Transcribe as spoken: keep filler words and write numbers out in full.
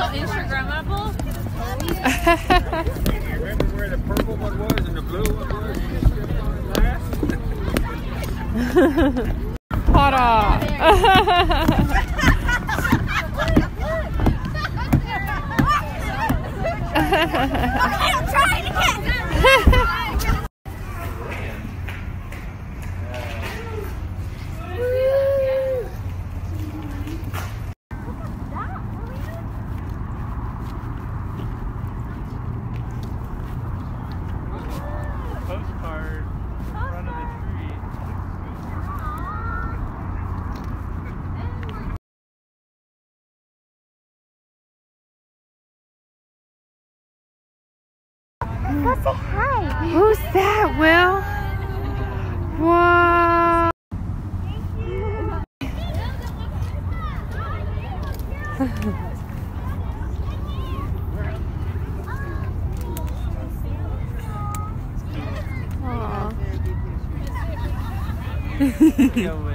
Instagrammable? You remember where the purple one was and the blue one was? Para. I'm trying to catch it! Postcard in front of the tree. Go say hi. Who's that, Will? Whoa. Aw.